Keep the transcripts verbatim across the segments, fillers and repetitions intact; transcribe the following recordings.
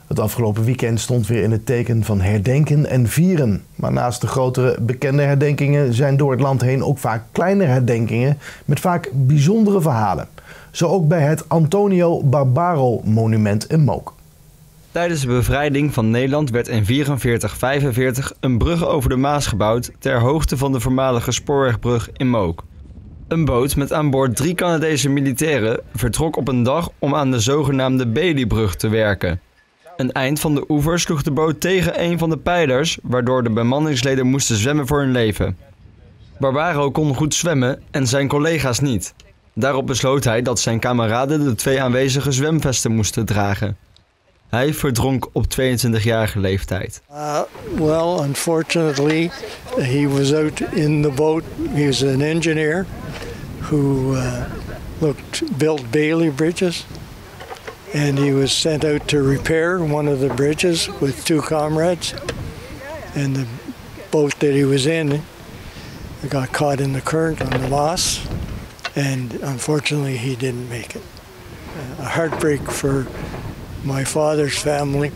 Het afgelopen weekend stond weer in het teken van herdenken en vieren. Maar naast de grotere bekende herdenkingen zijn door het land heen ook vaak kleine herdenkingen met vaak bijzondere verhalen. Zo ook bij het Antonio Barbaro monument in Mook. Tijdens de bevrijding van Nederland werd in vierenveertig vijfenveertig een brug over de Maas gebouwd ter hoogte van de voormalige spoorwegbrug in Mook. Een boot met aan boord drie Canadese militairen vertrok op een dag om aan de zogenaamde Baileybrug te werken. Een eind van de oever sloeg de boot tegen een van de pijlers, waardoor de bemanningsleden moesten zwemmen voor hun leven. Barbaro kon goed zwemmen en zijn collega's niet. Daarop besloot hij dat zijn kameraden de twee aanwezige zwemvesten moesten dragen. Hij verdronk op tweeëntwintigjarige leeftijd. Uh, well, unfortunately, he was out in the boat. He was an engineer who uh, looked, built Bailey bridges. And he was sent out to repair one of the bridges with two comrades. And the boat that he was in got caught in the current on the Maas. And unfortunately, he didn't make it. Uh, a heartbreak for my father's family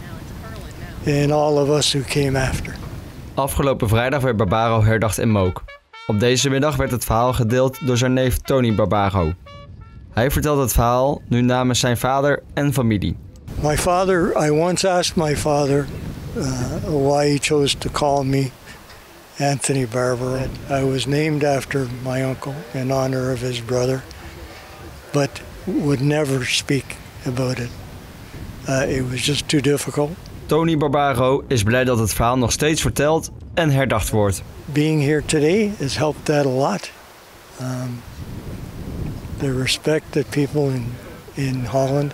and all of us who came after. Afgelopen vrijdag werd Barbaro herdacht in Mook. Op deze middag werd het verhaal gedeeld door zijn neef Tony Barbaro. Hij vertelt het verhaal nu namens zijn vader en familie. My father, I once asked my father uh, why he chose to call me Anthony Barbaro. I was named after my uncle in honor of his brother, but would never speak about it. Uh, it was just too difficult. Tony Barbaro is blij dat het verhaal nog steeds verteld en herdacht wordt. Being here today has helped that a lot. Um, the respect that people in, in Holland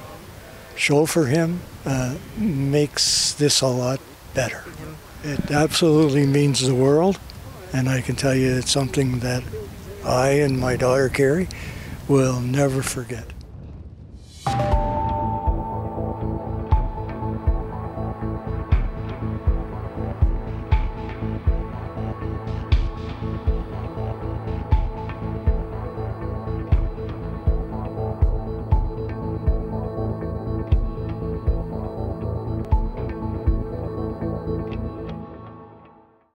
show for him uh, makes this a lot better. It absolutely means the world, and I can tell you it's something that I and my daughter Carrie will never forget.